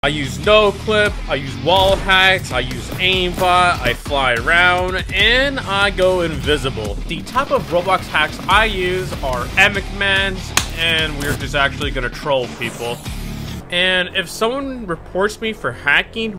use no clip, I use wall hacks, I use aimbot, I fly around, and I go invisible. The type of Roblox hacks I use are epic commands, and we're just actually gonna troll people. And if someone reports me for hacking,